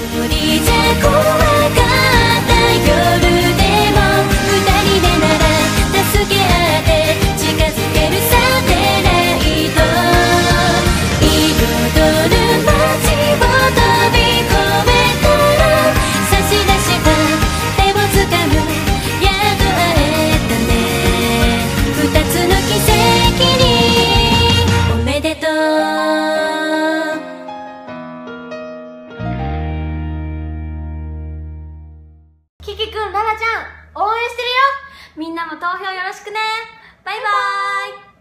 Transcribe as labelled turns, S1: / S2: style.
S1: 人じゃ怖かった夜でも二人でなら助け合って近づけるサテライト彩る街を飛び越えたら差し出した手をつかむやっと会えたね二つの奇跡におめでとうキキくん、ララちゃん応援してるよ。みんなも投票よろしくね。バイバーイ。